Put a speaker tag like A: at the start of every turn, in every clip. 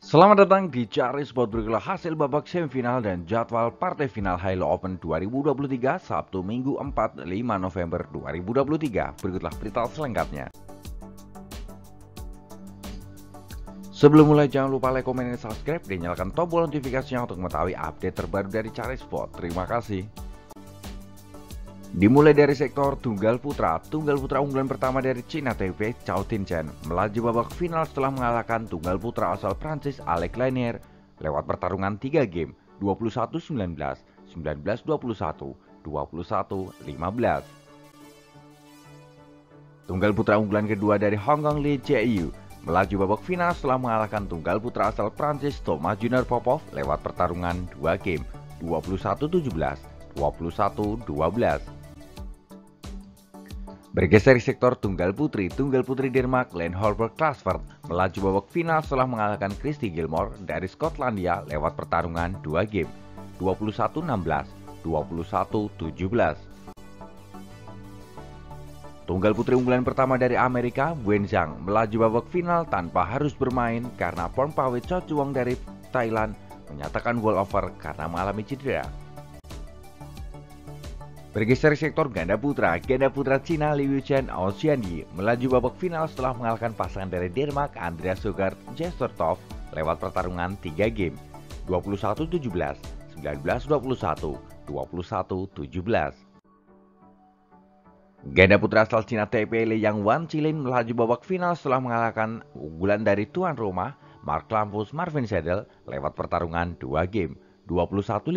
A: Selamat datang di Cari Sport, berikutlah hasil babak semifinal dan jadwal partai final Halo Open 2023 Sabtu Minggu 4-5 November 2023. Berikutlah berita selengkapnya. Sebelum mulai jangan lupa like, komen, dan subscribe dan nyalakan tombol notifikasinya untuk mengetahui update terbaru dari Cari Sport. Terima kasih. Dimulai dari sektor tunggal putra unggulan pertama dari China Taipei, Chao Tinchen, melaju babak final setelah mengalahkan tunggal putra asal Prancis Alex Lanier lewat pertarungan 3 game, 21-19, 19-21, 21-15. Tunggal putra unggulan kedua dari Hong Kong Lee Jae-yu melaju babak final setelah mengalahkan tunggal putra asal Prancis Thomas Junior Popov lewat pertarungan 2 game, 21-17, 21-12. Bergeser di sektor tunggal putri Denmark Lene Holberg Klasford melaju babak final setelah mengalahkan Christy Gilmore dari Skotlandia lewat pertarungan 2 game, 21-16, 21-17. Tunggal putri unggulan pertama dari Amerika, Wen Zhang, melaju babak final tanpa harus bermain karena Pornpawit Cho Chuang dari Thailand menyatakan walkover karena mengalami cedera. Bergeser sektor ganda putra Cina Liu Chen Oceani melaju babak final setelah mengalahkan pasangan dari Denmark Andreas Søgaard Jestertov lewat pertarungan 3 game, 21-17, 19-21, 21-17. Ganda putra asal China Taipei Liang Wanqilin melaju babak final setelah mengalahkan unggulan dari tuan rumah Mark Lampus Marvin Seidel lewat pertarungan 2 game, 21-15,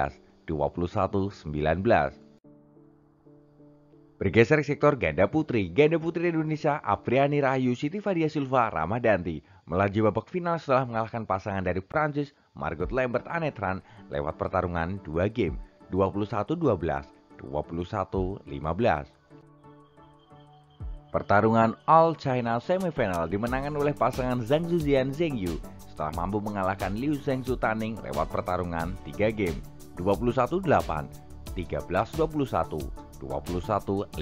A: 21-19. Bergeser sektor ganda putri Indonesia Apriani Rahayu Siti Fadia Silva Ramadanti melaju babak final setelah mengalahkan pasangan dari Prancis Margot Lambert Anetran lewat pertarungan 2 game, 21-12, 21-15. Pertarungan All China semifinal dimenangkan oleh pasangan Zhang Zuzian Zheng Yu setelah mampu mengalahkan Liu Zhengzhou Taning lewat pertarungan 3 game, 21-8, 13-21, 21-15.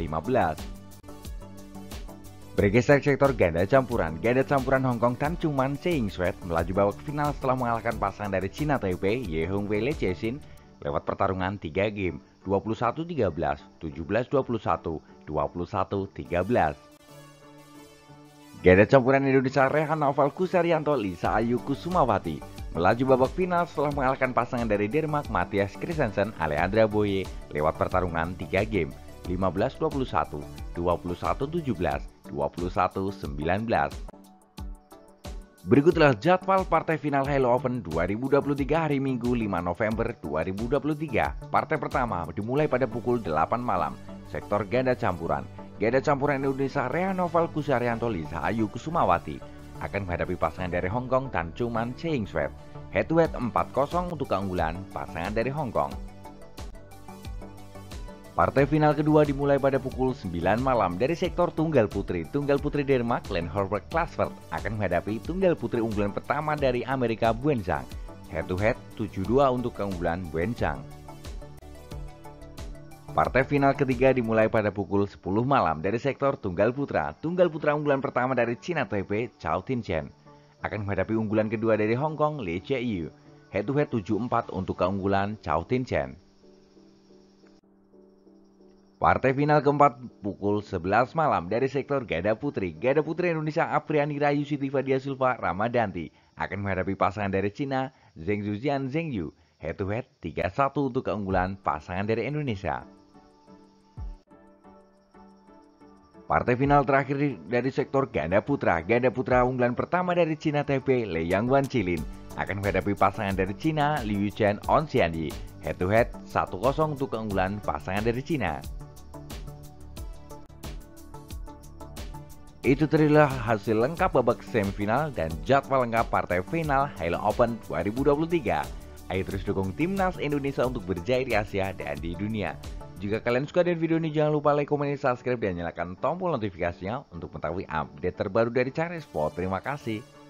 A: Bergeser sektor ganda campuran Hong Kong Tan Chungman Seing Sweat melaju babak final setelah mengalahkan pasangan dari China Taipei Ye Hongwei Le Chexin lewat pertarungan 3 game, 21-13, 17-21, 21-13. Ganda campuran Indonesia Rehan Noval Kusarianto Lisa Ayu Kusumawati melaju babak final setelah mengalahkan pasangan dari Denmark Mathias Christensen Alejandra Boye lewat pertarungan 3 game, 15-21, 21-17, 21-19. Berikutlah jadwal partai final Halo Open 2023 hari Minggu 5 November 2023. Partai pertama dimulai pada pukul 8 malam. Sektor ganda campuran Indonesia Rehan Noval Kusarianto Lisa Ayu Kusumawati akan menghadapi pasangan dari Hong Kong Tan Chungman Seing Sweat. Head to head 4-0 untuk keunggulan pasangan dari Hong Kong. Partai final kedua dimulai pada pukul 9 malam dari sektor tunggal putri Denmark Lene Holberg Klasford akan menghadapi tunggal putri unggulan pertama dari Amerika Wen Zhang. Head to head 7-2 untuk keunggulan Wen Zhang. Partai final ketiga dimulai pada pukul 10 malam dari sektor tunggal putra unggulan pertama dari China Taipei Chao Tinchen akan menghadapi unggulan kedua dari Hong Kong Lee Jae-yu. Head to head 7-4 untuk keunggulan Chao Tinchen. Partai final keempat pukul 11 malam dari sektor ganda putri Indonesia Apriani Rahayu Siti Fadia Silva Ramadanti akan menghadapi pasangan dari Cina Zheng Zuzian Zheng Yu. Head to head 3-1 untuk keunggulan pasangan dari Indonesia. Partai final terakhir dari sektor ganda putra unggulan pertama dari China Taipei Liang Wanqilin akan menghadapi pasangan dari China Liu Chen Oceani. Head to head 1-0 untuk keunggulan pasangan dari China. Itu terilah hasil lengkap babak semifinal dan jadwal lengkap partai final Halo Open 2023. Ayo terus dukung timnas Indonesia untuk berjaya di Asia dan di dunia. Jika kalian suka dengan video ini, jangan lupa like, komen, subscribe, dan nyalakan tombol notifikasinya untuk mengetahui update terbaru dari Cari Sport. Terima kasih.